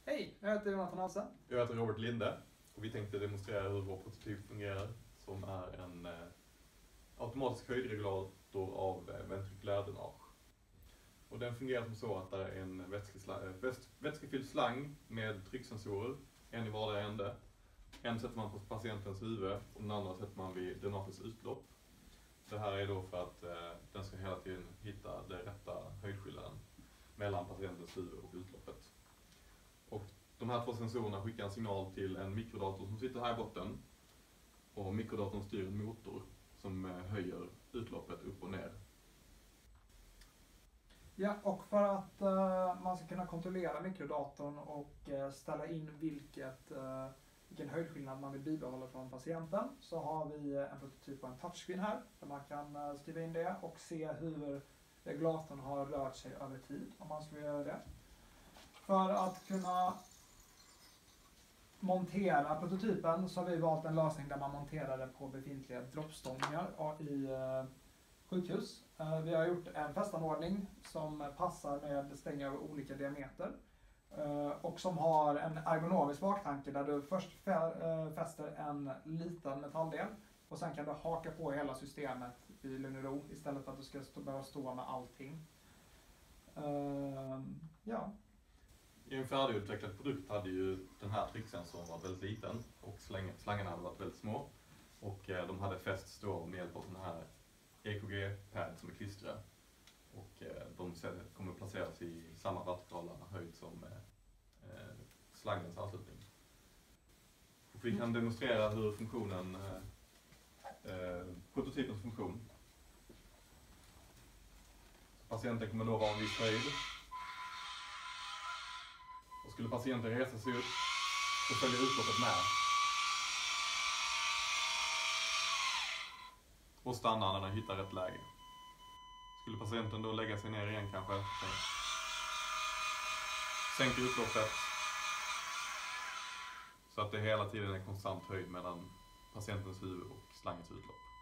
Hej, jag heter Jonathan Hasse. Jag heter Robert Linde och vi tänkte demonstrera hur vår prototyp fungerar, som är en automatisk höjdregulator av ventrikulärdrainage. Och den fungerar som så att det är en vätskefylld slang med trycksensorer, en i vardera ände. En sätter man på patientens huvud och den andra sätter man vid drenagets utlopp. Det här är då för att den ska hela tiden hitta den rätta höjdskillnaden mellan patientens huvud och utloppet. Och de här två sensorerna skickar en signal till en mikrodator som sitter här i botten. Och mikrodatorn styr en motor som höjer utloppet upp och ner. Ja, och för att man ska kunna kontrollera mikrodatorn och ställa in vilken höjdskillnad man vill bibehålla från patienten, så har vi en prototyp på en touchscreen här där man kan skriva in det och se hur regulatorn har rört sig över tid om man skulle göra det. För att kunna montera prototypen så har vi valt en lösning där man monterar den på befintliga droppstångar i sjukhus. Vi har gjort en fästanordning som passar med stänger av olika diameter och som har en ergonomisk baktanke där du först fäster en liten metalldel och sen kan du haka på hela systemet i lugn och ro istället för att du ska behöva stå med allting. Ja. I en färdigutvecklad produkt hade ju den här trycksensorn varit väldigt liten och slangarna hade varit väldigt små. Och de hade fästs då med hjälp av sådana här EKG-pad som är klistriga. Och de kommer placeras i samma vertikala höjd som slangens anslutning. Och vi kan demonstrera hur prototypens funktion. Patienten kommer då vara en viss höjd. Och skulle patienten resa sig upp så följer utloppet med. Och stanna när den hittar rätt läge. Skulle patienten då lägga sig ner igen kanske, sänker utloppet så att det hela tiden är konstant höjd mellan patientens huvud och slangens utlopp.